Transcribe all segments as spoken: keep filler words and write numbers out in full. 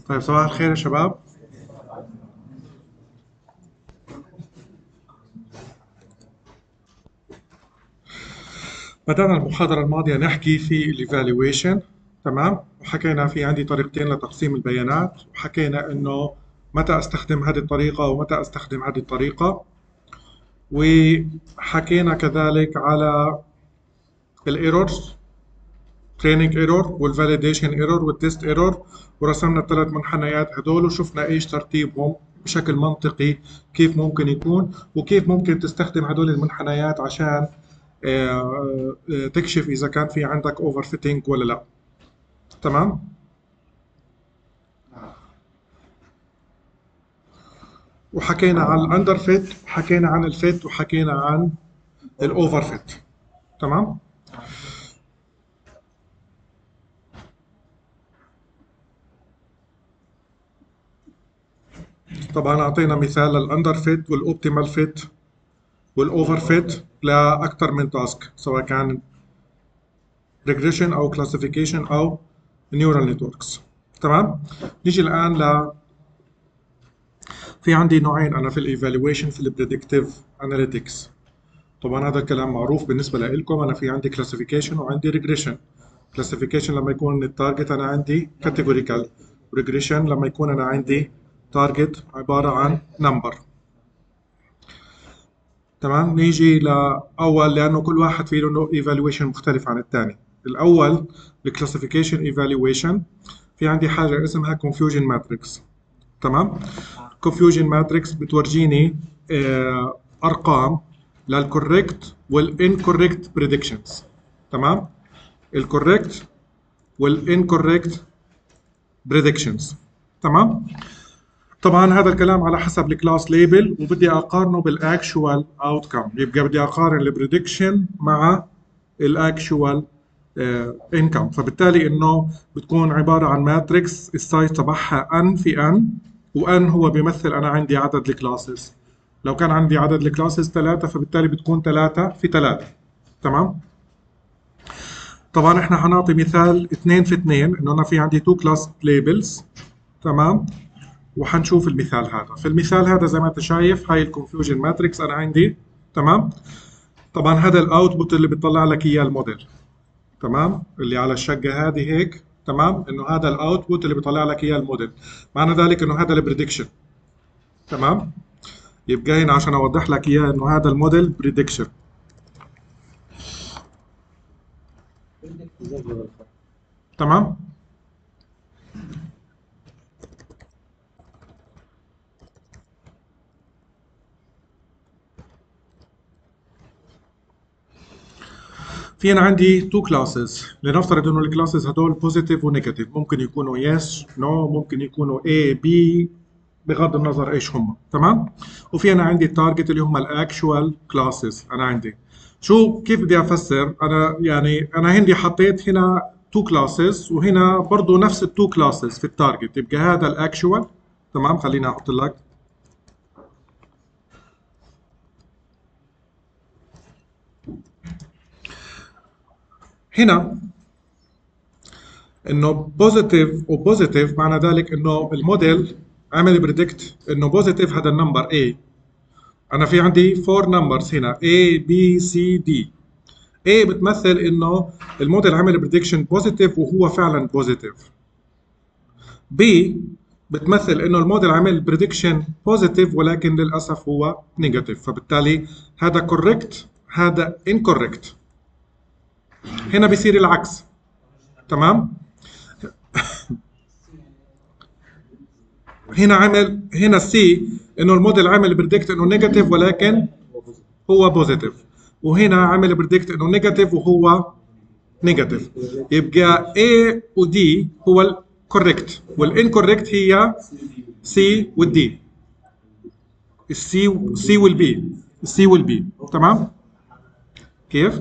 طيب صباح الخير يا شباب. بدأنا المحاضرة الماضية نحكي في الايفالويشن، تمام؟ وحكينا في عندي طريقتين لتقسيم البيانات، وحكينا انه متى استخدم هذه الطريقة ومتى استخدم هذه الطريقة، وحكينا كذلك على الايرورز، تريننج ايرور والفاليديشن ايرور والتست ايرور، ورسمنا الثلاث منحنيات هدول وشفنا ايش ترتيبهم بشكل منطقي، كيف ممكن يكون وكيف ممكن تستخدم هدول المنحنيات عشان آه، آه، تكشف اذا كان في عندك اوفر فيتنج ولا لا. تمام. وحكينا عن الاندر فيت وحكينا عن الفيت وحكينا عن الاوفر فيت. تمام. طبعا اعطينا مثال للاندر فيت والاوبتيمال فيت والاوفر فيت لاكثر من تاسك، سواء كان ريجريشن او كلاسيفيكيشن او نيورال نتوركس. تمام. نيجي الان ل في عندي نوعين انا في الايفالويشن في البريدكتيف اناليتكس. طبعا هذا الكلام معروف بالنسبه لكم. انا في عندي كلاسيفيكيشن وعندي ريجريشن. كلاسيفيكيشن لما يكون التارجت انا عندي كاتيجوريكال، ريجريشن لما يكون انا عندي تارجت عباره عن نمبر. تمام. نيجي لاول لانه كل واحد فيه له ايفالويشن مختلف عن الثاني. الاول الكلاسيفيكيشن ايفالويشن، في عندي حاجه اسمها كونفيوجن ماتريكس. تمام. كونفيوجن ماتريكس بتورجيني آه، ارقام للكوريكت والانكوريكت بريدكشنز. تمام. الكوريكت والانكوريكت بريدكشنز. تمام. طبعا هذا الكلام على حسب الكلاس ليبل، وبدي اقارنه بالاكشوال اوتكم. يبقى بدي اقارن البريدكشن مع الاكشوال انكم. فبالتالي انه بتكون عباره عن ماتريكس السايز تبعها ان في ان، وان هو بيمثل انا عندي عدد الكلاسز. لو كان عندي عدد الكلاسز ثلاثة فبالتالي بتكون ثلاثة في ثلاثة. تمام. طبعا احنا هنعطي مثال اثنين في اثنين، انه انا في عندي تو كلاس ليبلز. تمام. وحنشوف المثال هذا. في المثال هذا زي ما انت شايف هاي الكونفيوجن ماتريكس انا عندي. تمام. طبعا هذا الاوتبوت اللي بيطلع لك اياه الموديل. تمام. اللي على الشقه هذه هيك. تمام. انه هذا الاوتبوت اللي بيطلع لك اياه الموديل، معنى ذلك انه هذا البريدكشن. تمام. يبقى هنا عشان اوضح لك اياه انه هذا الموديل بريدكشن. تمام. في انا عندي تو كلاسز. لنفترض انه الكلاسز هدول بوزيتيف ونيجاتيف، ممكن يكونوا يس نو، ممكن يكونوا اي بي، بغض النظر ايش هم. تمام. وفي انا عندي التارجت اللي هم الاكشوال كلاسز. انا عندي شو كيف بدي افسر انا، يعني انا عندي حطيت هنا تو كلاسز وهنا برضه نفس التو كلاسز في التارجت، يبقى هذا الاكشوال. تمام. خليني احط لك هنا انه بوزيتيف وبوزيتيف، معنى ذلك انه الموديل عمل بريدكت انه بوزيتيف هذا النمبر A. انا في عندي فور نمبرز هنا A B C D. A بتمثل انه الموديل عمل بريدكشن بوزيتيف وهو فعلا بوزيتيف. B بتمثل انه الموديل عمل بريدكشن بوزيتيف ولكن للاسف هو نيجاتيف، فبالتالي هذا كوريكت هذا انكوريكت. هنا بيصير العكس. تمام. هنا عمل هنا سي انه الموديل عمل بريدكت انه نيجاتيف ولكن هو بوزيتيف، وهنا عمل بريدكت انه نيجاتيف وهو نيجاتيف. يبقى A و D هو الكوريكت والانكوريكت هي C والدي. السي سي والبي السي والبي. تمام. كيف؟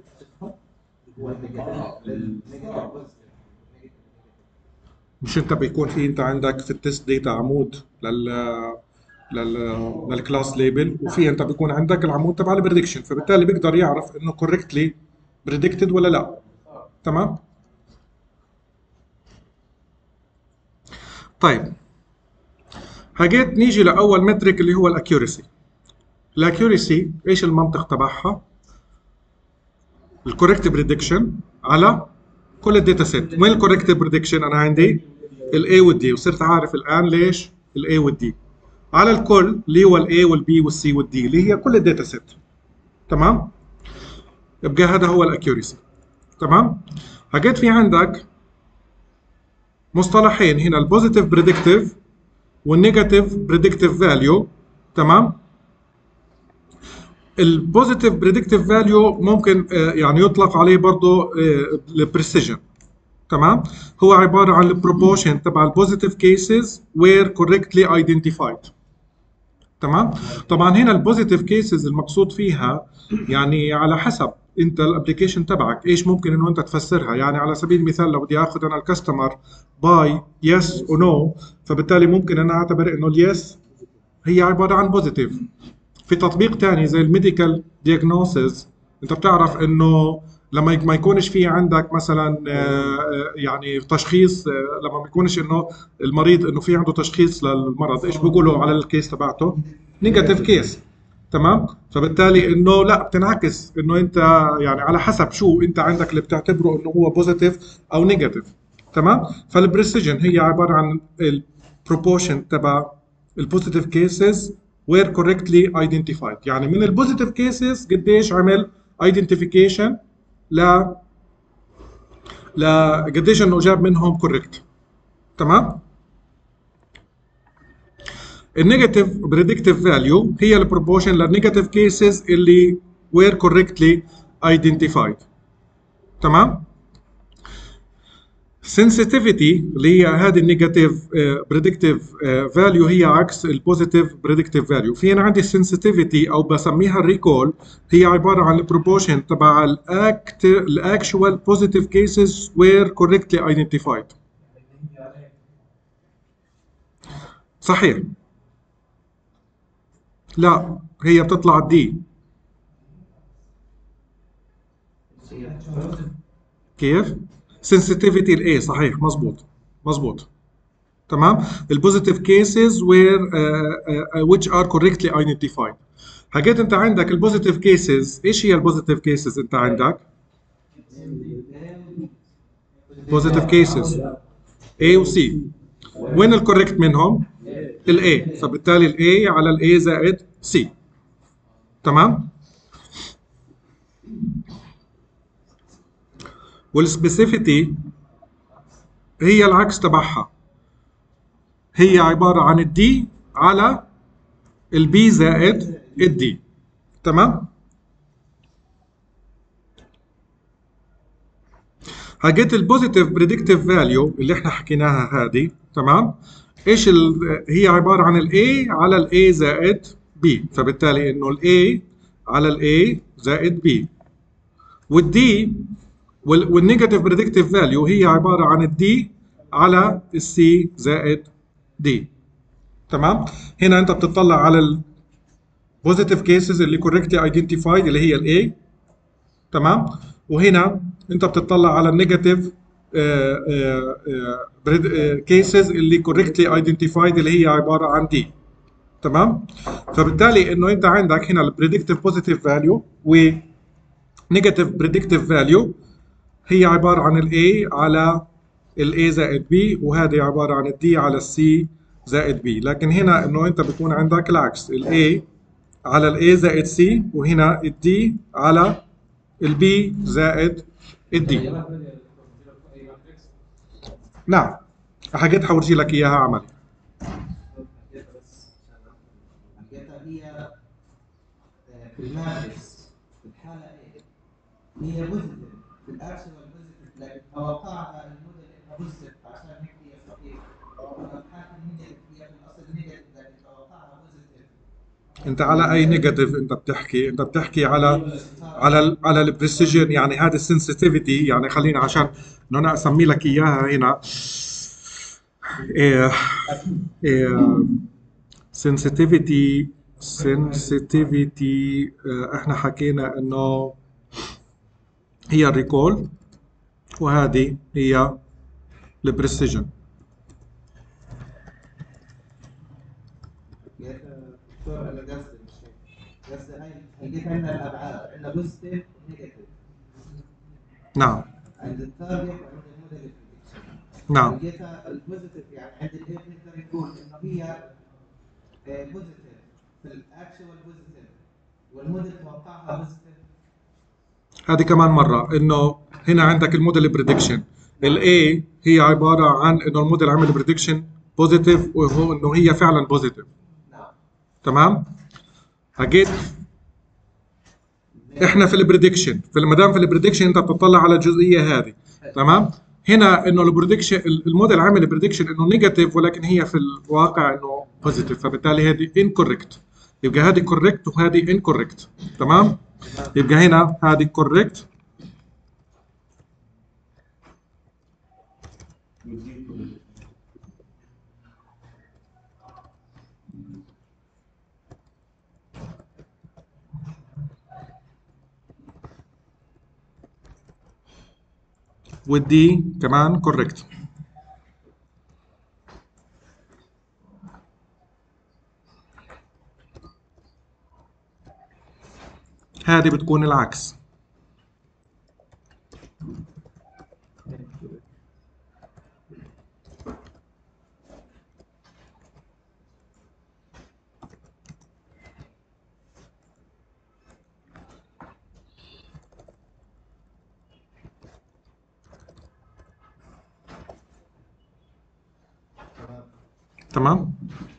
مش انت بيكون في انت عندك في التست داتا عمود لل لل للكلاس ليبل، وفي انت بيكون عندك العمود تبع البريدكشن، فبالتالي بيقدر يعرف انه كوركتلي بريدكتد ولا لا. تمام. طيب حاجات نيجي لاول مترك اللي هو الاكيورسي. الاكيورسي ايش المنطق تبعها؟ الكوريكت بريدكشن على كل الداتا سيت. وين الكوريكت بريدكشن؟ انا عندي الاي والدي، وصرت عارف الان ليش الاي والدي على الكل اللي هو الاي والبي والسي والدي اللي هي كل الداتا سيت. تمام؟ يبقى هذا هو الاكيورسي. تمام؟ حاجات في عندك مصطلحين هنا، البوزيتيف بريدكتيف والنيجاتيف بريدكتيف فاليو. تمام؟ البوزيتيف بريدكتيف فاليو ممكن آه، يعني يطلق عليه برضه البريسيجن. تمام؟ هو عباره عن البروبورشن تبع البوزيتيف كيسز وير كوريكتلي ايدنتيفايد. تمام؟ طبعا هنا البوزيتيف كيسز المقصود فيها يعني على حسب انت الابلكيشن تبعك ايش ممكن انه انت تفسرها. يعني على سبيل المثال لو بدي اخذ انا الكاستمر باي يس ونو، فبالتالي ممكن انا اعتبر انه اليس هي عباره عن بوزيتيف. في تطبيق ثاني زي الميديكال دياجنوسيس، انت بتعرف انه لما ما يكونش في عندك مثلا يعني تشخيص، لما ما يكونش انه المريض انه في عنده تشخيص للمرض، ايش بيقولوا على الكيس تبعته؟ نيجاتيف كيس. تمام؟ فبالتالي انه لا، بتنعكس انه انت يعني على حسب شو انت عندك اللي بتعتبره انه هو بوزيتيف او نيجاتيف. تمام؟ فالبريسيجن هي عباره عن البروبورشن تبع البوزيتيف كيسز were correctly identified. يعني من البوزيتيف كيسز قديش عمل identification ل ل قديش انه جاب منهم كوريكت. تمام؟ النيجاتيف بريدكتيف فاليو هي البروبورشن للنيجاتيف كيسز اللي were correctly identified. تمام؟ sensitivity اللي هي هذه النيجاتيف بريدكتيف فاليو هي عكس البوزيتيف بريدكتيف فاليو. في انا عندي sensitivity او بسميها الريكول، هي عباره عن البروبورشن تبع الاكت الاكشوال بوزيتيف كيسز وير كوريكتلي ايدنتيفايد. صحيح؟ لا، هي بتطلع دي. كيف؟ sensitivity الاي. صحيح، مزبوط مزبوط. تمام؟ البوزيتيف كيسز وير which are correctly identified. حاجات انت عندك البوزيتيف كيسز، ايش هي البوزيتيف كيسز انت عندك؟ بوزيتيف كيسز A و C. وين الكوريكت منهم؟ الاي، فبالتالي الاي على الاي زائد C. تمام؟ والسبيسيفيتي هي العكس تبعها، هي عباره عن الدي على البي زائد الدي. تمام؟ حاجات البوزيتيف بريدكتيف فاليو اللي احنا حكيناها هذه. تمام؟ ايش هي عباره عن الاي على الاي زائد بي، فبالتالي انه الاي على الاي زائد بي. والدي والنيجاتيف بريدكتيف فاليو هي عباره عن الدي على السي زائد دي. تمام؟ هنا انت بتطلع على البوزيتيف كيسز اللي كوريكتلي ايدنتيفايد اللي هي الاي. تمام؟ وهنا انت بتطلع على النيجاتيف كيسز اللي كوريكتلي ايدنتيفايد اللي هي عباره عن دي. تمام؟ فبالتالي انه انت عندك هنا البريدكتيف بوزيتيف فاليو و نيجاتيف بريدكتيف فاليو هي عباره عن الاي على الاي زائد بي، وهذه عباره عن الدي على السي زائد بي. لكن هنا انه انت بيكون عندك العكس، الاي على الاي زائد سي، وهنا الدي على البي زائد الدي. نعم، حاجات حورجي لك اياها عملي. هي في الماتريكس في الحاله ايه هي بوزيتيف في الاكشن بوزيتيف، لكن توقعها الموديل انها بوزيتيف عشان هيك هي صحيح. في حاله النيجاتيف هي في الاصل نيجاتيف لكن توقعها بوزيتيف. انت على اي نيجاتيف انت بتحكي؟ انت بتحكي على على ال على البريسيجن، يعني هذا السنسيتيفيتي. يعني خليني عشان انه انا اسمي لك اياها هنا. إيه إيه sensitivity sensitivity احنا حكينا انه هي الريكول، وهذه هي البريسيجن. جيت دكتور انا قصدي مش هيك قصدي هاي لقيت عندنا الابعاد عندنا بوزيتيف ونيجاتيف نعم عند التارجت وعند الموديل بريدكشن. نعم لقيتها البوزيتيف يعني عند الاي بنقدر نقول انه هي بوزيتيف في الاكشوال بوزيتيف والموديل توقعها بوزيتيف. هذه كمان مرة انه هنا عندك الموديل بريدكشن، الاي هي عبارة عن انه الموديل عمل بريدكشن بوزيتيف وهو انه هي فعلا بوزيتيف. نعم تمام؟ حكيت احنا في البريدكشن، في ما دام في البريدكشن انت بتطلع على الجزئية هذه. تمام؟ هنا انه البريدكشن الموديل عامل بريدكشن انه نيجاتيف ولكن هي في الواقع انه بوزيتيف، فبالتالي هذه انكوركت. يبقى هذه كوركت وهذه انكوركت. تمام؟ يبقى هنا هذه كوركت والدي كمان كوركت. هذه بتكون العكس. تمام؟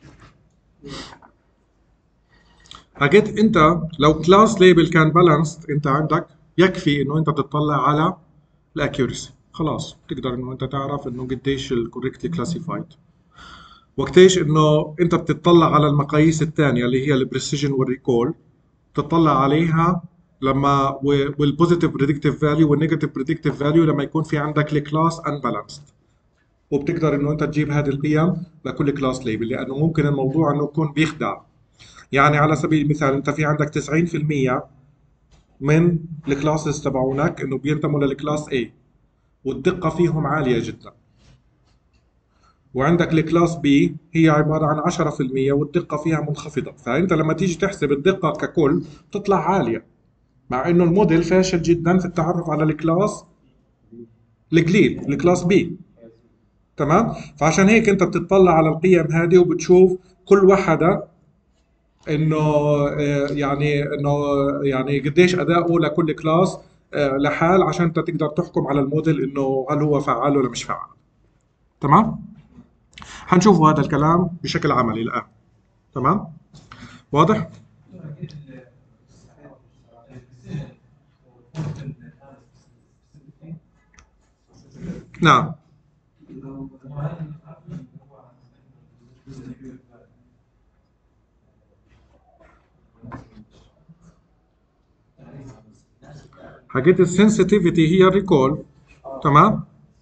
حكيت انت لو كلاس ليبل كان بالانسد انت عندك يكفي انه انت تطلع على الاكيورسي، خلاص تقدر انه انت تعرف انه قديش الكوريكتلي كلاسيفايد. وقتيش انه انت بتطلع على المقاييس الثانيه اللي هي البريسيجن والريكول، تطلع عليها لما والبوزيتيف بريدكتيف فاليو والنيجاتيف بريدكتيف فاليو لما يكون في عندك الكلاس انبالانسد. وبتقدر انه انت تجيب هذه القيم لكل كلاس ليبل، لانه ممكن الموضوع انه يكون بيخدع. يعني على سبيل المثال انت في عندك تسعين في المية من الكلاسز تبعونك انه بينتموا للكلاس A والدقة فيهم عالية جدا، وعندك الكلاس B هي عبارة عن عشرة في المية والدقة فيها منخفضة، فانت لما تيجي تحسب الدقة ككل بتطلع عالية، مع انه الموديل فاشل جدا في التعرف على الكلاس القليل الكلاس B. تمام؟ فعشان هيك انت بتطلع على القيم هذه وبتشوف كل وحدة انه آه، يعني انه يعني قديش اداؤه لكل كلاس آه، لحال، عشان انت تقدر تحكم على الموديل انه هل هو فعال ولا مش فعال. تمام؟ حنشوف هذا الكلام بشكل عملي الان. تمام؟ واضح؟ نعم. حكيت السنسيتيفيتي هي الريكول. تمام؟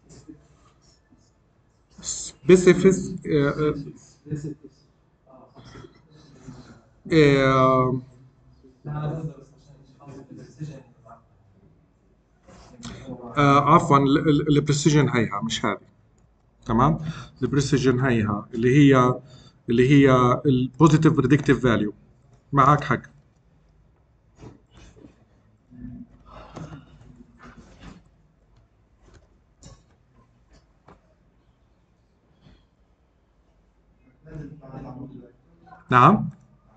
سبيسيفيس عفوا البريسيجن هيها مش هذه. تمام؟ البريسيجن هيها اللي هي اللي هي البوزيتيف بريدكتيف فاليو. معك حق. نعم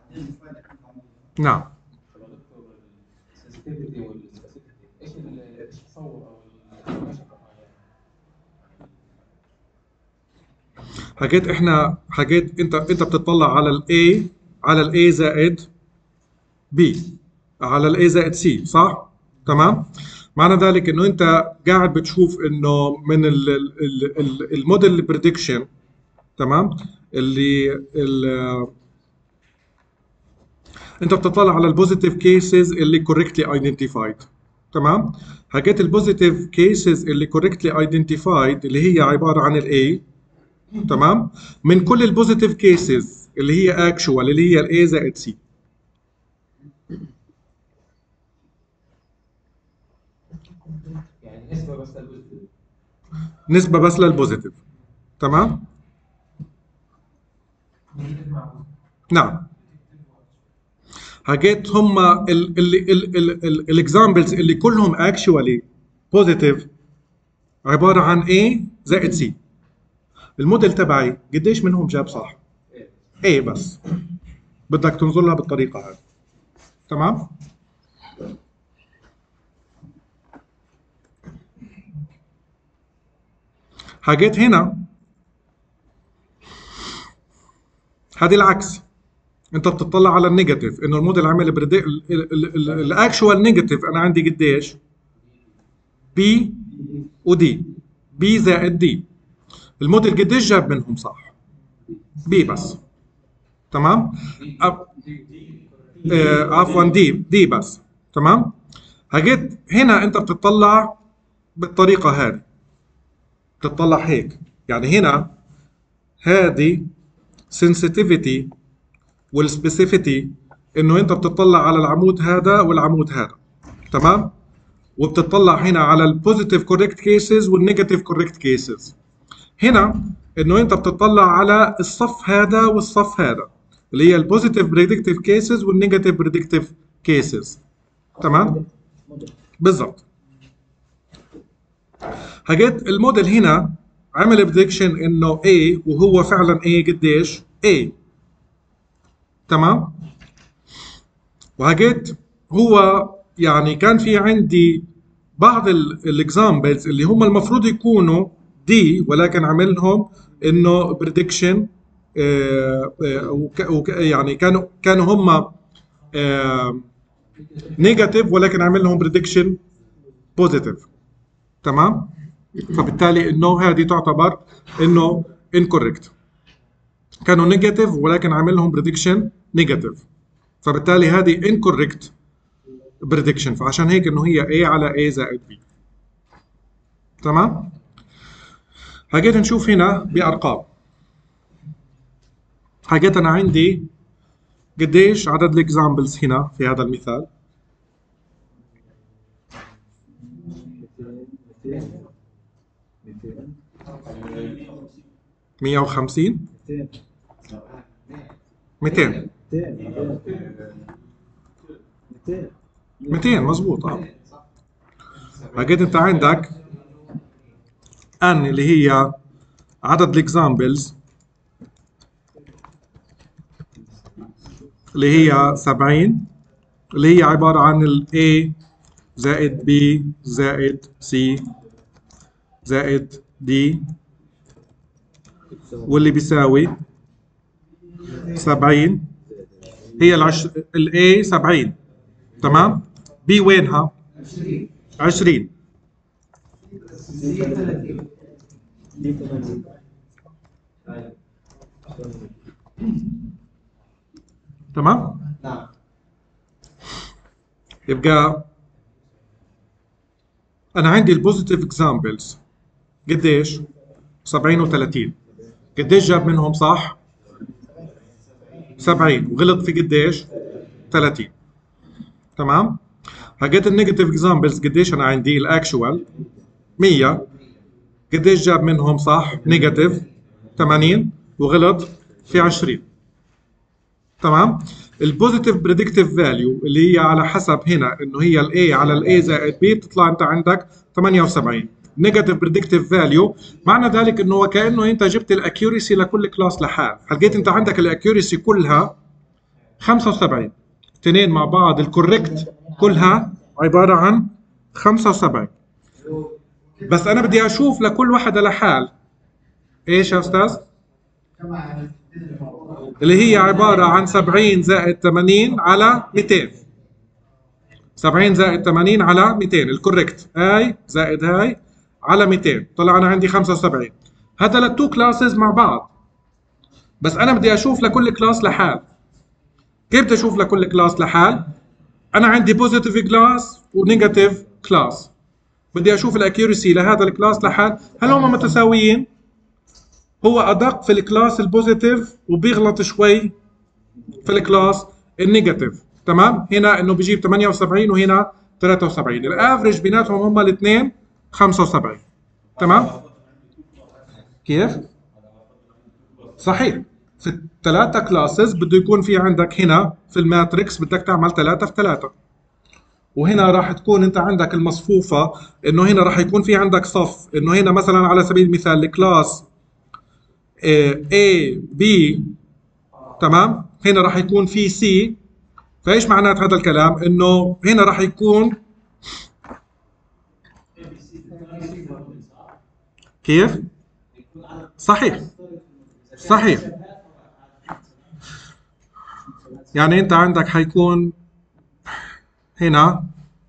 نعم. حكيت احنا حكيت انت انت بتطلع على الاي على الاي زائد بي على الاي زائد سي، صح؟ تمام؟ معنى ذلك انه انت قاعد بتشوف انه من ال- ال- ال- الموديل بريدكشن. تمام؟ اللي ال- انت بتطلع على البوزيتيف كيسز اللي كوريكتلي ايدنتيفايد. تمام؟ حكيت البوزيتيف كيسز اللي كوريكتلي ايدنتيفايد اللي هي عباره عن الاي. تمام؟ من كل البوزيتيف كيسز اللي هي اكشوال اللي هي الاي زائد سي. يعني نسبة بس للبوزيتيف. نسبه بس للبوزيتيف. تمام؟ نعم. حكيت هم الاكزامبلز اللي كلهم اكشوالي بوزيتيف عباره عن A زائد C. الموديل تبعي قديش منهم جاب صح؟ A بس. بدك تنظر لها بالطريقه هذه. تمام؟ حكيت هنا هذه العكس. انت بتطلع على النيجاتيف انه الموديل عمل الاكشوال نيجاتيف. انا عندي قديش؟ بي ودي. بي زائد دي. الموديل قديش جاب منهم صح؟ بي بس. تمام؟ أب... آه عفوا دي دي بس. تمام؟ هجيت هنا انت بتطلع بالطريقه هذه. بتطلع هيك. يعني هنا هذه sensitivity والسبيسيفيتي انه انت بتطلع على العمود هذا والعمود هذا. تمام؟ وبتطلع هنا على البوزيتيف كوريكت كيسز والنيجاتيف كوريكت كيسز. هنا انه انت بتطلع على الصف هذا والصف هذا اللي هي البوزيتيف بريدكتيف كيسز والنيجاتيف بريدكتيف كيسز. تمام؟ بالضبط. حكيت الموديل هنا عمل بريدكشن انه A وهو فعلا A قديش؟ A. تمام؟ وحكيت هو يعني كان في عندي بعض الاكزامبلز اللي هم المفروض يكونوا دي ولكن عملهم انه بريدكشن يعني كانوا كانوا هم نيجاتيف ولكن عمل لهم بريدكشن بوزيتيف. تمام؟ فبالتالي انه هذه تعتبر انه انكوركت. كانوا نيجاتيف ولكن عمل لهم بريدكشن نيجاتيف. فبالتالي هذه انكوركت بريدكشن. فعشان هيك انه هي A على A زائد B. تمام؟ حكيت نشوف هنا بارقام. حكيت انا عندي قديش عدد الاكزامبلز هنا في هذا المثال؟ مية وخمسين؟ مئتين. مئتين مظبوط. اه حكيت انت عندك ان اللي هي عدد الاكزامبلز اللي هي سبعين اللي هي عبارة عن ال A زائد B زائد C زائد D واللي بيساوي سبعين. هي العش... ال A سبعين. تمام؟ B وينها؟ عشرين. تمام؟ نعم. يبقى أنا عندي البوزيتيف اكزامبلز قديش؟ سبعين وثلاثين. قديش جاب منهم صح؟ سبعين وغلط في قديش؟ ثلاثين. تمام؟ حكيت النيجاتيف اكزامبلز قديش أنا عندي الأكشوال مية. قديش جاب منهم صح؟ نيجاتيف ثمانين وغلط في عشرين. تمام؟ البوزيتيف بريدكتيف فاليو اللي هي على حسب هنا انه هي الاي على الاي زائد بي بتطلع انت عندك ثمانية وسبعين. نيجاتيف بريدكتيف فاليو معنى ذلك انه كانه انت جبت الاكيوريسي لكل كلاس لحال. لقيت انت عندك الاكيوريسي كلها خمسة وسبعين. اثنين مع بعض الكوريكت كلها عباره عن خمسة وسبعين. بس انا بدي اشوف لكل واحده لحال. ايش يا استاذ؟ اللي هي عبارة عن سبعين زائد ثمانين على مئتين. سبعين زائد ثمانين على مئتين الكوريكت. هاي زائد هاي على مئتين. طلع أنا عندي خمسة وسبعين. هذا للتو كلاسز مع بعض. بس أنا بدي أشوف لكل كلاس لحال. كيف بدي أشوف لكل كلاس لحال؟ أنا عندي بوزيتيف كلاس ونيجاتيف كلاس. بدي أشوف الأكيوريسي لهذا الكلاس لحال. هل هم متساويين؟ هو أدق في الكلاس البوزيتيف وبيغلط شوي في الكلاس النيجاتيف. تمام؟ هنا انه بيجيب ثمانية وسبعين وهنا ثلاثة وسبعين. الافرج بيناتهم هم الاثنين خمسة وسبعين. تمام؟ كيف؟ صحيح. في الثلاثه كلاسز بده يكون في عندك هنا في الماتريكس بدك تعمل ثلاثة في ثلاثة، وهنا راح تكون انت عندك المصفوفه انه هنا راح يكون في عندك صف، انه هنا مثلا على سبيل المثال الكلاس A B، تمام، هنا راح يكون في C. فايش معنات هذا الكلام؟ انه هنا راح يكون كيف؟ صحيح صحيح، يعني انت عندك حيكون هنا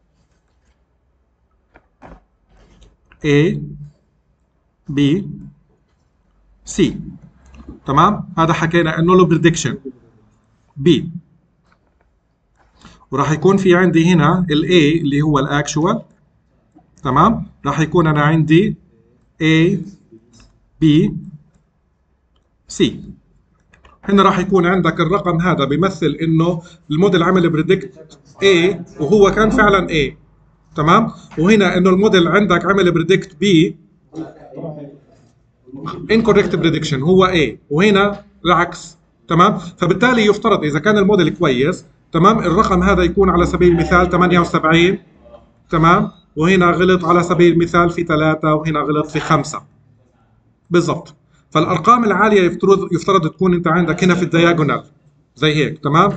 A B C، تمام، هذا حكينا انه له بريدكشن B، وراح يكون في عندي هنا ال A اللي هو الاكشوال، تمام، راح يكون انا عندي A B C. هنا راح يكون عندك الرقم هذا بيمثل انه الموديل عمل بريدكت A وهو كان فعلا A، تمام، وهنا انه الموديل عندك عمل بريدكت B incorrect prediction هو A، وهنا العكس، تمام. فبالتالي يفترض اذا كان الموديل كويس، تمام، الرقم هذا يكون على سبيل المثال ثمانية وسبعين، تمام، وهنا غلط على سبيل المثال في ثلاثة، وهنا غلط في خمسة بالضبط. فالارقام العاليه يفترض يفترض تكون انت عندك هنا في الدياجونال زي هيك، تمام.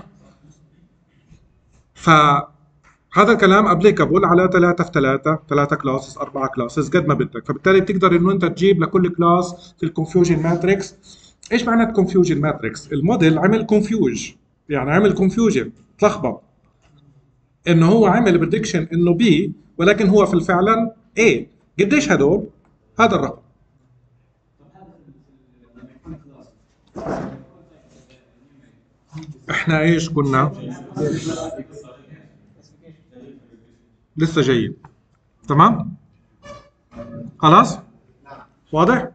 فهذا الكلام ابليكابل على ثلاثة في ثلاثة، ثلاثة كلاسز، أربعة كلاسز، قد ما بدك. فبالتالي بتقدر انه انت تجيب لكل كلاس في الكونفيوجن ماتريكس. ايش معنى كونفيوجن ماتريكس؟ الموديل عمل كونفيوج، يعني عمل كونفيوجن، تلخبط، انه هو عمل بريدكشن انه بي ولكن هو في الفعل اي. قديش هدول؟ هذا الرقم. احنا ايش كنا؟ لسه جايين، تمام، خلاص واضح.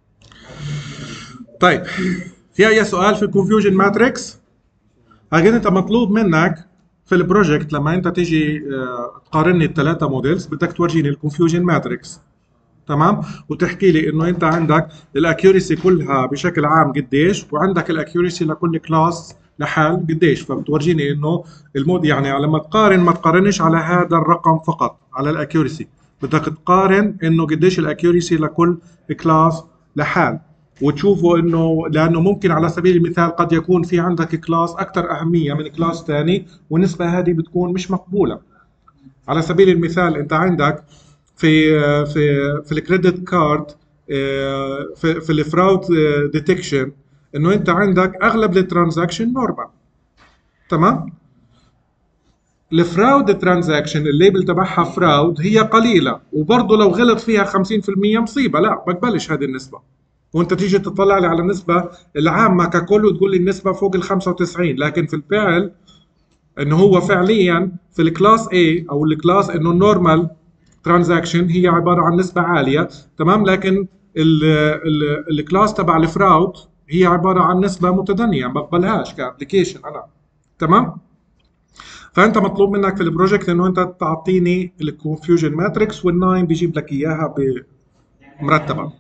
طيب في اي سؤال في الكونفيوجن ماتريكس؟ اكيد انت مطلوب منك في البروجكت لما انت تيجي تقارن لي الثلاثه موديلز بدك تورجيني الكونفيوجن ماتريكس، تمام، وتحكي لي انه انت عندك الاكيوريسي كلها بشكل عام قديش، وعندك الاكيوريسي لكل كلاس لحال قديش. فبتورجيني انه المود، يعني لما تقارن ما تقارنش على هذا الرقم فقط على الاكيوريسي، بدك تقارن انه قديش الاكيوريسي لكل كلاس لحال، وتشوفوا انه لانه ممكن على سبيل المثال قد يكون في عندك كلاس اكثر اهميه من كلاس ثاني، والنسبه هذه بتكون مش مقبوله. على سبيل المثال انت عندك في في في الكريدت كارد، في في الفراود ديتكشن، انه انت عندك اغلب الترانزاكشن نورمال، تمام. الفراود ترانزاكشن الليبل تبعها فراود هي قليله، وبرضه لو غلط فيها خمسين بالمية مصيبه، لا بقبلش هذه النسبه. وانت تيجي تطلع لي على النسبه العامه ككل وتقول لي النسبه فوق ال خمسة وتسعين، لكن في الفعل انه هو فعليا في الكلاس A او الكلاس انه النورمال ترانزاكشن هي عباره عن نسبه عاليه، تمام، لكن الكلاس تبع الفراود هي عباره عن نسبه متدنيه، ما بقبلهاش كابلكيشن انا، تمام. فانت مطلوب منك في البروجكت انه انت تعطيني الكونفيوجن ماتريكس، والناين بيجيب لك اياها مرتبه.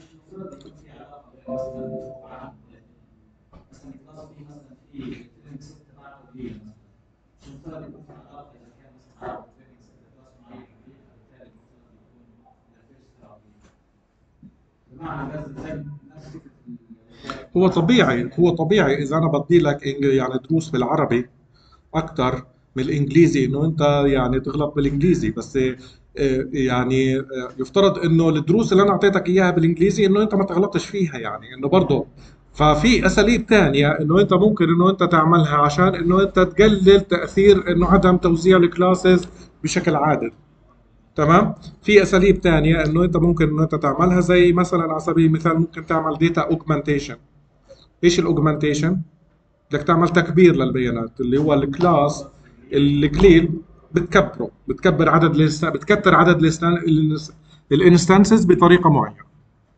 هو طبيعي هو طبيعي اذا انا بدي لك يعني دروس بالعربي اكثر من الانجليزي انه انت يعني تغلط بالانجليزي، بس يعني يفترض انه الدروس اللي انا اعطيتك اياها بالانجليزي انه انت ما تغلطش فيها، يعني انه برضه ففي اساليب ثانيه انه انت ممكن انه انت تعملها عشان انه انت تقلل تاثير انه عدم توزيع الكلاسز بشكل عادل، تمام. في اساليب ثانيه انه انت ممكن انه انت تعملها، زي مثلا على سبيل المثال ممكن تعمل داتا اوجمانتيشن. ايش الاوجمانتيشن؟ بدك تعمل تكبير للبيانات، اللي هو الكلاس القليل بتكبره، بتكبر عدد الانست... بتكتر عدد الانستانسز بطريقه معينه.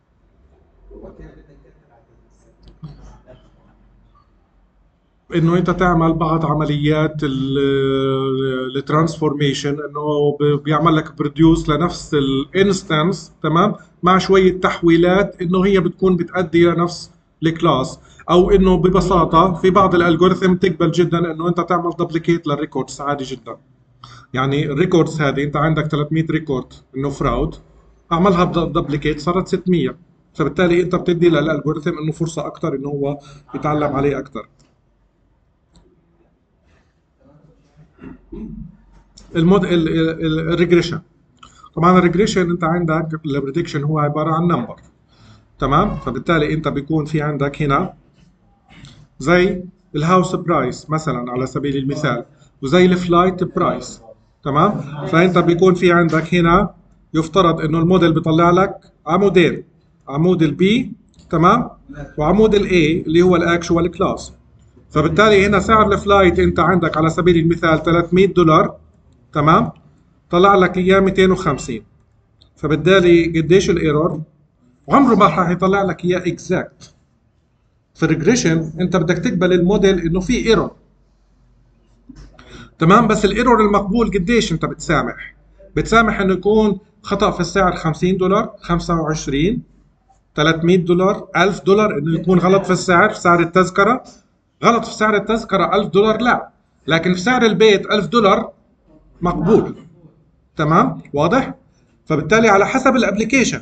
انه انت تعمل بعض عمليات الترانسفورميشن، انه بيعمل لك بروديوس لنفس الانستنس، تمام، مع شويه تحويلات انه هي بتكون بتؤدي لنفس الكلاس، او انه ببساطه في بعض الالجوريثم تقبل جدا انه انت تعمل دوبليكيت للريكوردز عادي جدا. يعني الريكوردز هذه انت عندك ثلاثمية ريكورد انه فراود، اعملها دوبليكيت صارت ستمية، فبالتالي انت بتدي للالجوريثم انه فرصه اكثر انه هو يتعلم عليه اكثر. المود الريجريشن، طبعا الريجريشن انت عندك البريدكشن هو عباره عن نمبر، تمام؟ فبالتالي انت بيكون في عندك هنا زي الهاوس برايس مثلا على سبيل المثال، وزي الفلايت برايس، تمام؟ فانت بيكون في عندك هنا يفترض انه الموديل بيطلع لك عمودين، عمود البي تمام، وعمود الاي اللي هو الاكشوال كلاس. فبالتالي هنا سعر الفلايت انت عندك على سبيل المثال ثلاثمية دولار، تمام؟ طلع لك اياه مئتين وخمسين، فبالتالي قديش الايرور؟ عمره ما راح يطلع لك اياه اكزاكت. في الريجريشن انت بدك تقبل الموديل انه في ايرور، تمام؟ بس الايرور المقبول قديش انت بتسامح؟ بتسامح انه يكون خطأ في السعر خمسين دولار، خمسة وعشرين، ثلاثمية دولار، ألف دولار، انه يكون غلط في السعر، في سعر التذكرة. غلط في سعر التذكرة ألف دولار لا، لكن في سعر البيت ألف دولار مقبول، تمام؟ واضح؟ فبالتالي على حسب الابلكيشن.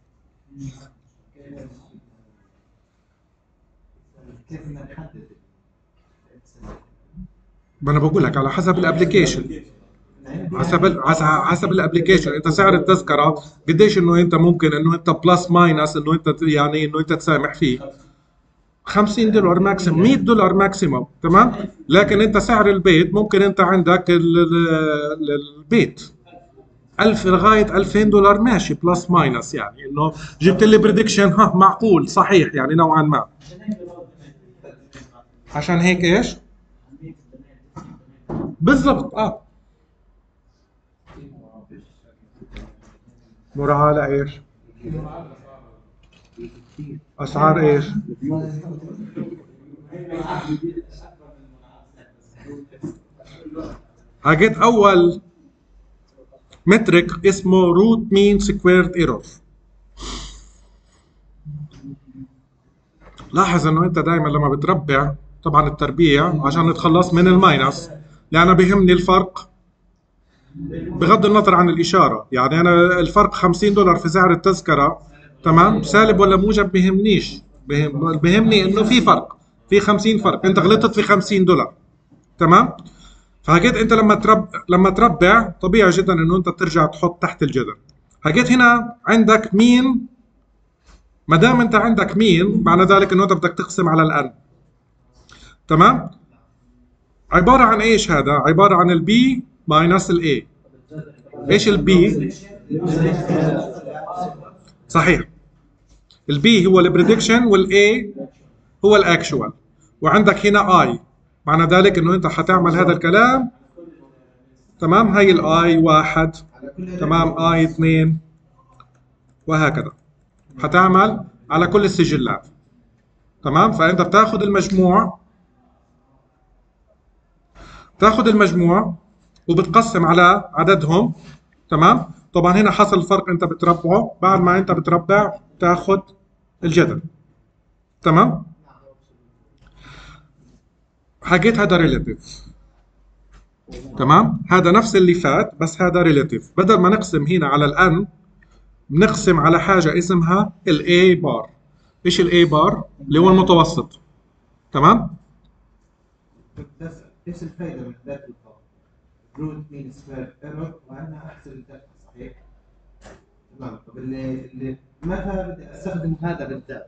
كيف بدنا نحدد؟ ما انا بقول لك على حسب الابلكيشن، حسب ال- حسب حسب الابلكيشن. انت سعر التذكره قديش انه انت ممكن انه انت بلس ماينس انه انت ت- يعني انه انت تسامح فيه؟ خمسين دولار ماكسيموم، مية دولار ماكسيموم، تمام؟ لكن انت سعر البيت ممكن انت عندك ال- ال- البيت ألف لغايه ألفين دولار ماشي بلس ماينس، يعني انه جبت لي بريدكشن ها معقول صحيح يعني نوعا ما. عشان هيك ايش؟ بالضبط اه. مراعاة لايش؟ اسعار ايش؟ حاجات اول مترك اسمه روت مين سكويرد ايرور. لاحظ انه انت دائما لما بتربع، طبعا التربيع عشان نتخلص من الماينس، لأن بيهمني الفرق بغض النظر عن الإشارة. يعني أنا الفرق خمسين دولار في سعر التذكرة، تمام، سالب ولا موجب بيهمنيش، بيهم بيهمني إنه في فرق، في خمسين فرق، أنت غلطت في خمسين دولار، تمام. فهجيت أنت لما ترب لما تربع طبيعي جدا إنه أنت ترجع تحط تحت الجذر. هجيت هنا عندك مين، ما دام أنت عندك مين معنى ذلك إنه أنت بدك تقسم على الأن، تمام. عبارة عن ايش هذا؟ عبارة عن البي ماينس الاي. ايش البي؟ صحيح، البي هو البريدكشن والاي هو الاكشوال، وعندك هنا اي، معنى ذلك انه انت حتعمل هذا الكلام، تمام. هاي الاي واحد، تمام، اي اثنين، وهكذا حتعمل على كل السجلات، تمام. فانت بتاخذ المجموع، تاخذ المجموع وبتقسم على عددهم، تمام. طبعا هنا حصل الفرق انت بتربعه، بعد ما انت بتربع تاخذ الجذر، تمام. حكيت هذا ريلاتيف، تمام. هذا نفس اللي فات بس هذا ريلاتيف. بدل ما نقسم هنا على الان بنقسم على حاجه اسمها الاي بار. ايش الاي بار؟ اللي هو المتوسط، تمام. بس ايش الفائده من ذات الخط؟ روت مين سكوير ايرور وانا احسب الدقه، صحيح؟ تمام. طب اللي اللي متى بدي استخدم هذا بالذات؟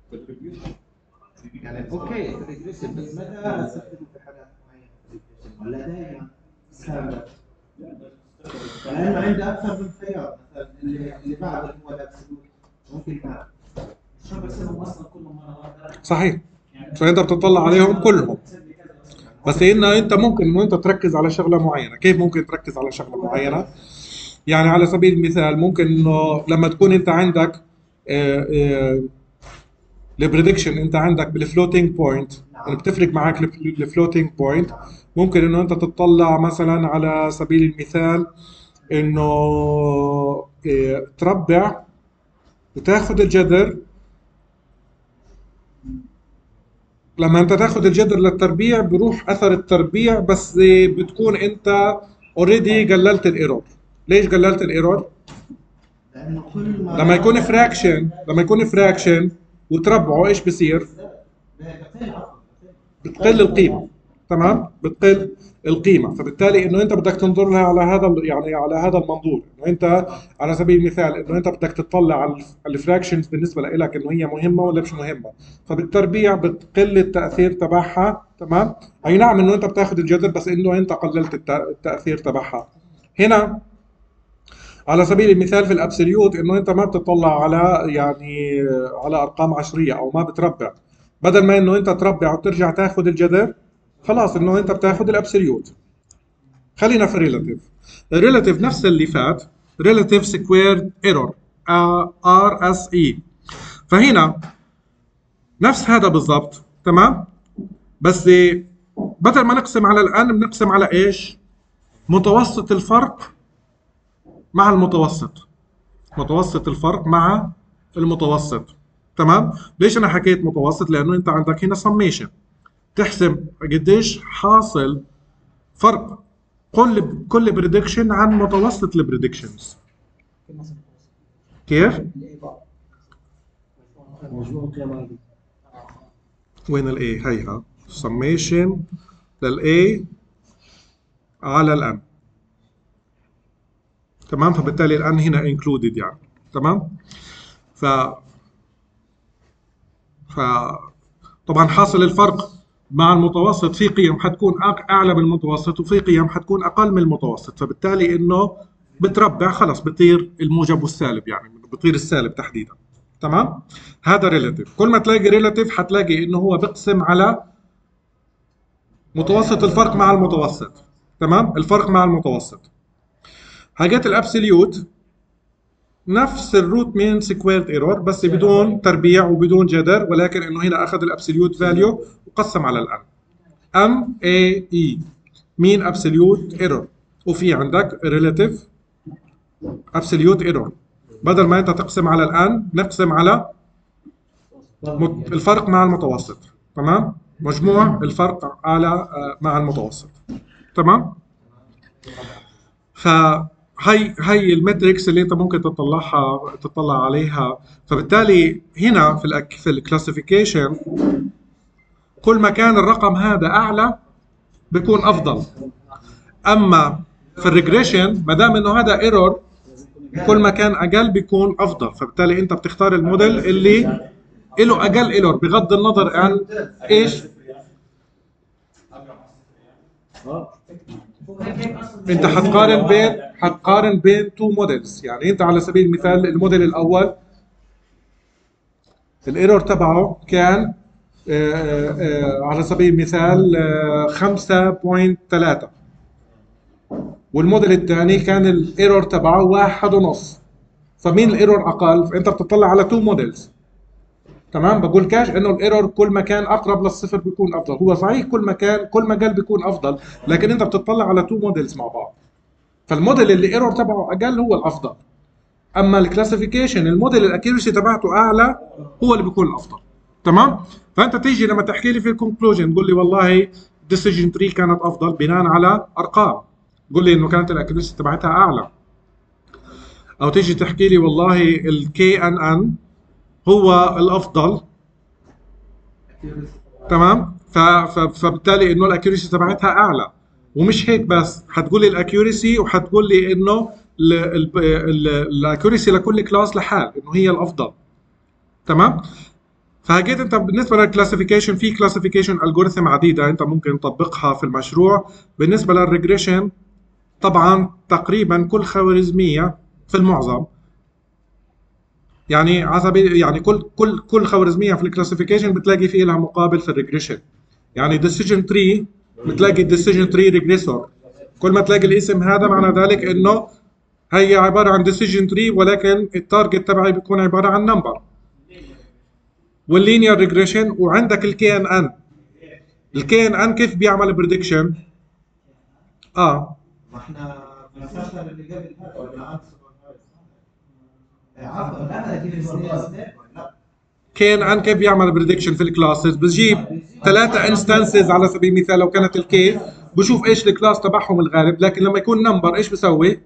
يعني اوكي ريجريشن، بس متى استخدمه في حالات معينه ريجريشن ولا دائما ثابت؟ لانه عندي اكثر من خيار، مثلا اللي اللي بعده هو الابسولوت ممكن ما شو بسمهم اصلا كلهم مره واحده. صحيح، فانت بتطلع عليهم كلهم، بس ان انت ممكن انه انت تركز على شغله معينه. كيف ممكن تركز على شغله معينه؟ يعني على سبيل المثال ممكن انه لما تكون انت عندك البريدكشن، انت عندك بالفلوتينج بوينت، يعني بتفرق معك الفلوتينج بوينت. ممكن انه انت تطلع مثلا على سبيل المثال انه آه، تربع وتاخذ الجذر لما انت تاخد الجذر للتربيع بروح اثر التربيع، بس بتكون انت اوريدي قللت الايرور. ليش قللت الايرور؟ لانه كل ما لما يكون فراكشن لما يكون فراكشن وتربعه ايش بصير؟ بقل عفوا بتقل القيمه. تمام، بتقل القيمه. فبالتالي انه انت بدك تنظر لها على هذا ال- يعني على هذا المنظور، انه انت على سبيل المثال انه انت بدك تطلع على الف- الفراكشنز بالنسبه لك انه هي مهمه ولا مش مهمه. فبالتربيع بتقل التاثير تبعها. تمام، اي نعم انه انت بتاخذ الجذر بس انه انت قللت الت- التاثير تبعها. هنا على سبيل المثال في الابسوليوت انه انت ما بتطلع على يعني على ارقام عشريه او ما بتربع. بدل ما انه انت تربع وترجع تاخذ الجذر، خلاص انه انت بتاخذ الابسوليوت. خلينا في الريلاتيف. الريلاتيف نفس اللي فات، ريلاتيف سكويرد ايرور، ار اس اي. فهنا نفس هذا بالضبط. تمام، بس بدل ما نقسم على الان بنقسم على ايش؟ متوسط الفرق مع المتوسط. متوسط الفرق مع المتوسط. تمام، ليش انا حكيت متوسط؟ لانه انت عندك هنا سميشن، تحسب قديش حاصل فرق كل كل بريدكشن عن متوسط البريدكشنز. كيف؟ مجموع قيم عادي. وين الاي؟ هيها سميشن للاي على الان. تمام، فبالتالي الان هنا انكلودد يعني. تمام، ف ف طبعا حاصل الفرق مع المتوسط في قيم حتكون أق- اعلى من المتوسط وفي قيم حتكون اقل من المتوسط. فبالتالي انه بتربع، خلص بطير الموجب والسالب، يعني بطير السالب تحديدا. تمام، هذا ريلاتيف. كل ما تلاقي ريلاتيف حتلاقي انه هو بقسم على متوسط الفرق مع المتوسط. تمام، الفرق مع المتوسط. حاجات الابسوليوت نفس الروت مين سكويرد ايرور بس بدون تربيع وبدون جذر، ولكن انه هنا اخذ الابسوليوت فاليو وقسم على الان. ام اي اي مين ابسوليوت ايرور، وفي عندك ريلاتيف ابسوليوت ايرور. بدل ما انت تقسم على الان نقسم على مت- الفرق مع المتوسط. تمام، مجموع الفرق على آه، مع المتوسط. تمام، فهي هي المتريكس اللي انت ممكن تطلعها تطلع عليها. فبالتالي هنا في الأك في الكلاسيفيكيشن كل ما كان الرقم هذا اعلى بيكون افضل. اما في الريجريشن ما دام انه هذا ايرور كل ما كان اقل بيكون افضل. فبالتالي انت بتختار الموديل اللي له اقل ايرور بغض النظر عن ايش. انت حتقارن بين حتقارن بين تو موديلز. يعني انت على سبيل المثال الموديل الاول الايرور تبعه كان آه، آه، آه، على سبيل المثال آه، خمسة فاصلة ثلاثة، والموديل الثاني كان الايرور تبعه واحد ونص. فمين الايرور اقل؟ فانت بتطلع على تو موديلز. تمام، بقول كاش انه الايرور كل ما كان اقرب للصفر بيكون افضل. هو صحيح كل ما كان كل ما قل بيكون افضل، لكن انت بتطلع على تو موديلز مع بعض. فالموديل اللي ايرور تبعه اقل هو الافضل. اما الكلاسيفيكيشن الموديل الاكيورسي تبعته اعلى هو اللي بيكون الافضل. تمام، فانت تيجي لما تحكي لي في الكونكلوجن تقول لي والله ديسيجن تري كانت افضل بناء على ارقام، قول لي انه كانت الاكيورسي تبعتها اعلى. او تيجي تحكي لي والله الكي ان ان هو الافضل. تمام، ف- ف- فبالتالي انه الاكيورسي تبعتها اعلى. ومش هيك بس، حتقول لي الاكيورسي وحتقول لي انه الاكيورسي لكل كلاس لحال انه هي الافضل. تمام، فحكيت انت بالنسبه للكلاسيفيكيشن في كلاسيفيكيشن الجوريثم عديده انت ممكن تطبقها في المشروع. بالنسبه للريجريشن طبعا تقريبا كل خوارزميه في المعظم، يعني على سبيل يعني كل كل كل خوارزميه في الكلاسيفيكيشن بتلاقي في لها مقابل في الريجريشن. يعني ديسيجن تري بتلاقي الديسيجن تري ريجريسور. كل ما تلاقي الاسم هذا معنى ذلك انه هي عباره عن ديسيجن تري ولكن التارجت تبعي بيكون عباره عن نمبر. واللينير ريجريشن وعندك الكي ان ان. الكي ان ان كيف بيعمل بريدكشن؟ اه ما احنا في الفشل اللي قبل هذا ولا عكس؟ عفوا لا هذا كيف سنيل ستيب لا كي ان ان كيف بيعمل بريدكشن في الكلاسز؟ بجيب ثلاثة انستانسز على سبيل المثال لو كانت الكي، بشوف ايش الكلاس تبعهم الغالب، لكن لما يكون نمبر ايش بسوي؟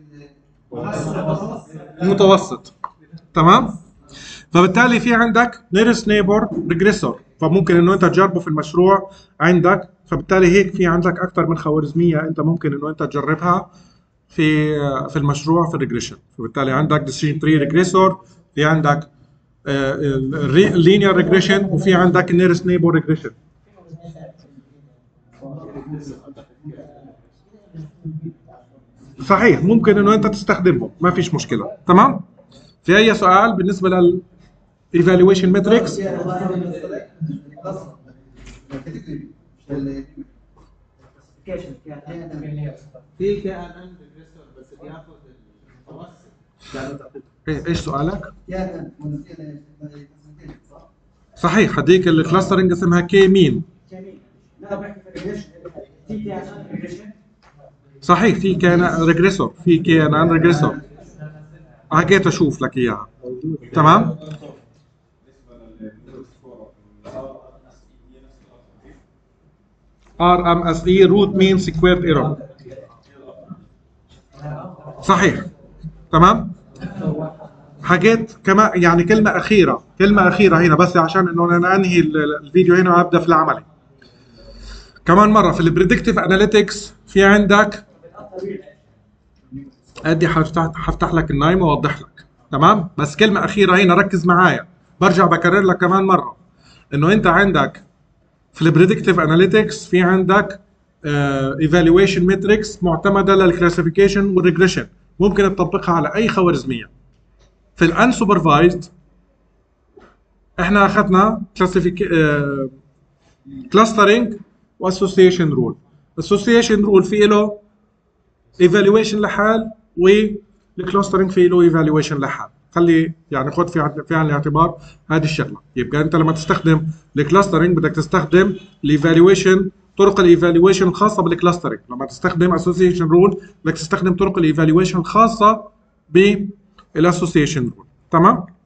المتوسط. تمام؟ فبالتالي في عندك nearest neighbor regressor، فممكن انه انت تجربه في المشروع عندك، فبالتالي هيك في عندك اكثر من خوارزميه انت ممكن انه انت تجربها في في المشروع في الريجريشن. فبالتالي عندك decision tree regressor، في عندك linear regression، وفي عندك nearest neighbor regression. صحيح، ممكن انه انت تستخدمهم، ما فيش مشكله. تمام؟ في اي سؤال بالنسبه لل evaluation metrics؟ في كي ان ان ريجريسور بس بياخذ المتوسط. ايش سؤالك؟ صحيح، هديك الكلاسترنج اسمها كي مين. صحيح، في كان ريجريسور، في كي ان ان ريجريسور، حكيت اشوف لك اياها. تمام؟ ار ام اس اي روت مين سكويرد ايرور. صحيح. تمام؟ حكيت كمان يعني كلمه اخيره، كلمه اخيره هنا بس عشان انه انا انهي الفيديو هنا وابدا في العملي. كمان مره في البريدكتيف اناليتكس في عندك ادي حفتح, حفتح لك النايم واوضح لك. تمام؟ بس كلمه اخيره هنا ركز معايا، برجع بكرر لك كمان مره انه انت عندك في البريدكتيف اناليتكس في عندك ايفالويشن ماتريكس معتمده للكلاسيفيكيشن والريجريشن، ممكن تطبقها على اي خوارزميه. في الانسوبرفايزد احنا اخذنا كلاسيفيك كلاسترنج واسوسيشن رول. الاسوسيشن رول في له ايفالويشن لحال، والكلاسترنج في له ايفالويشن لحال. خلي يعني خد في في عين الاعتبار هذه الشغله. يبقى انت لما تستخدم الكلاسترنج بدك تستخدم الايفالويشن، طرق الايفالويشن الخاصه بالكلاسترنج. لما تستخدم اسوسيشن رول بدك تستخدم طرق الايفالويشن الخاصه بالاسوسيشن رول. تمام؟